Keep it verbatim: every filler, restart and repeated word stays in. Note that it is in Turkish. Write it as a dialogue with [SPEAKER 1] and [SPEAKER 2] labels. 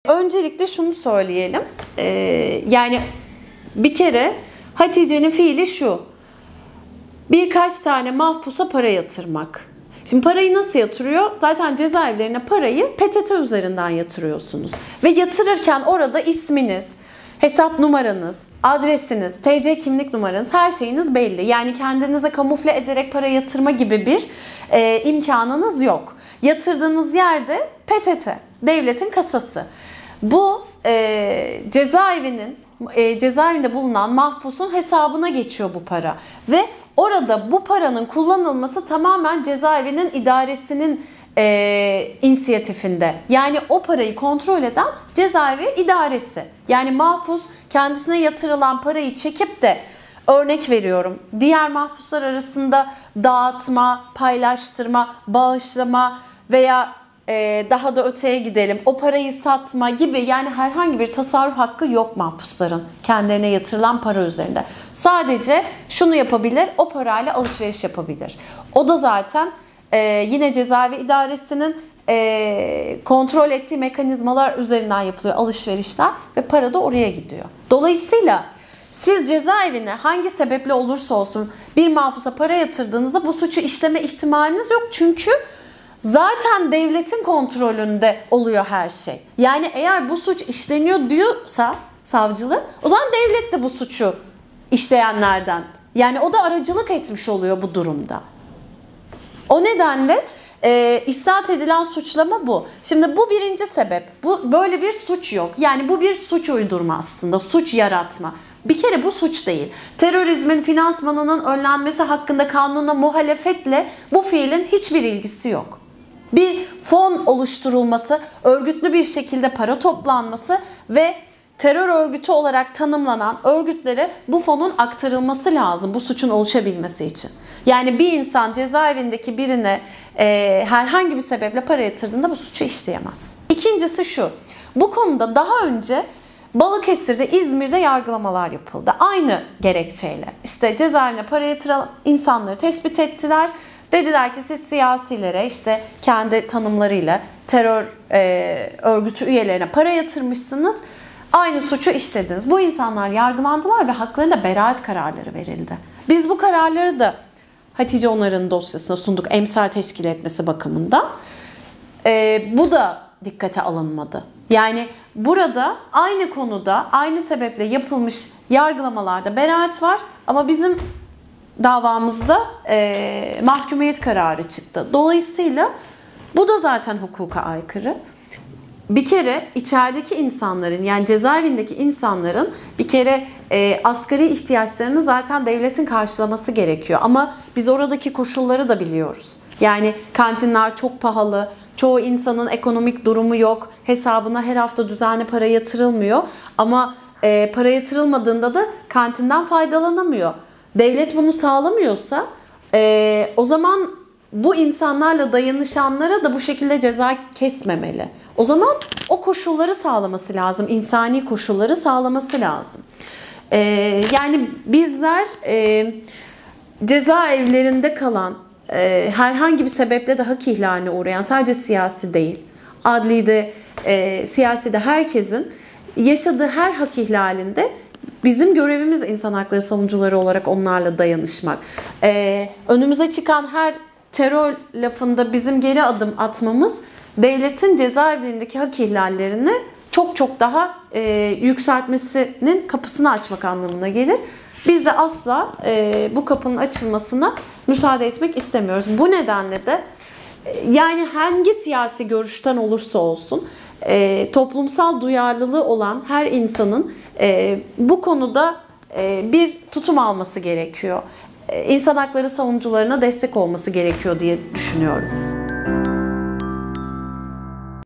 [SPEAKER 1] Öncelikle şunu söyleyelim. Ee, yani bir kere Hatice'nin fiili şu. Birkaç tane mahpusa para yatırmak. Şimdi parayı nasıl yatırıyor? Zaten cezaevlerine parayı P T T üzerinden yatırıyorsunuz. Ve yatırırken orada isminiz, hesap numaranız, adresiniz, T C kimlik numaranız, her şeyiniz belli. Yani kendinize kamufle ederek para yatırma gibi bir e, imkanınız yok. Yatırdığınız yerde P T T, devletin kasası. Bu e, cezaevinin, e, cezaevinde bulunan mahpusun hesabına geçiyor bu para. Ve orada bu paranın kullanılması tamamen cezaevinin idaresinin e, inisiyatifinde. Yani o parayı kontrol eden cezaevi idaresi. Yani mahpus kendisine yatırılan parayı çekip de, örnek veriyorum, diğer mahpuslar arasında dağıtma, paylaştırma, bağışlama veya e, daha da öteye gidelim, o parayı satma gibi, yani herhangi bir tasarruf hakkı yok mahpusların kendilerine yatırılan para üzerinde. Sadece şunu yapabilir, o parayla alışveriş yapabilir. O da zaten e, yine cezaevi idaresinin e, kontrol ettiği mekanizmalar üzerinden yapılıyor alışverişler ve para da oraya gidiyor. Dolayısıyla siz cezaevine hangi sebeple olursa olsun bir mahpusa para yatırdığınızda bu suçu işleme ihtimaliniz yok. Çünkü zaten devletin kontrolünde oluyor her şey. Yani eğer bu suç işleniyor diyorsa savcılık, o zaman devlet de bu suçu işleyenlerden. Yani o da aracılık etmiş oluyor bu durumda. O nedenle e, isnat edilen suçlama bu. Şimdi bu birinci sebep. Bu böyle bir suç yok. Yani bu bir suç uydurma aslında. Suç yaratma. Bir kere bu suç değil. Terörizmin finansmanının önlenmesi hakkında kanuna muhalefetle bu fiilin hiçbir ilgisi yok. Bir fon oluşturulması, örgütlü bir şekilde para toplanması ve terör örgütü olarak tanımlanan örgütlere bu fonun aktarılması lazım bu suçun oluşabilmesi için. Yani bir insan cezaevindeki birine e, herhangi bir sebeple para yatırdığında bu suçu işleyemez. İkincisi şu, bu konuda daha önce Balıkesir'de, İzmir'de yargılamalar yapıldı. Aynı gerekçeyle. İşte cezaevine para yatıran insanları tespit ettiler. Dediler ki siz siyasilere, işte kendi tanımlarıyla terör e, örgütü üyelerine para yatırmışsınız. Aynı suçu işlediniz. Bu insanlar yargılandılar ve haklarında beraat kararları verildi. Biz bu kararları da Hatice Onar'ın dosyasına sunduk emsal teşkil etmesi bakımından. E, bu da dikkate alınmadı. Yani burada aynı konuda aynı sebeple yapılmış yargılamalarda beraat var ama bizim davamızda e, mahkumiyet kararı çıktı. Dolayısıyla bu da zaten hukuka aykırı. Bir kere içerideki insanların, yani cezaevindeki insanların bir kere e, asgari ihtiyaçlarını zaten devletin karşılaması gerekiyor. Ama biz oradaki koşulları da biliyoruz. Yani kantinler çok pahalı, çoğu insanın ekonomik durumu yok, hesabına her hafta düzenli para yatırılmıyor. Ama e, para yatırılmadığında da kantinden faydalanamıyor. Devlet bunu sağlamıyorsa e, o zaman bu insanlarla dayanışanlara da bu şekilde ceza kesmemeli. O zaman o koşulları sağlaması lazım, insani koşulları sağlaması lazım. E, yani bizler e, cezaevlerinde kalan, e, herhangi bir sebeple de hak ihlaline uğrayan, sadece siyasi değil, adlide, e, siyasi de herkesin yaşadığı her hak ihlalinde bizim görevimiz insan hakları savunucuları olarak onlarla dayanışmak. Ee, önümüze çıkan her terör lafında bizim geri adım atmamız devletin cezaevlerindeki hak ihlallerini çok çok daha e, yükseltmesinin kapısını açmak anlamına gelir. Biz de asla e, bu kapının açılmasına müsaade etmek istemiyoruz. Bu nedenle de e, yani hangi siyasi görüşten olursa olsun e, toplumsal duyarlılığı olan her insanın e, bu konuda e, bir tutum alması gerekiyor. E, İnsan hakları savunucularına destek olması gerekiyor diye düşünüyorum.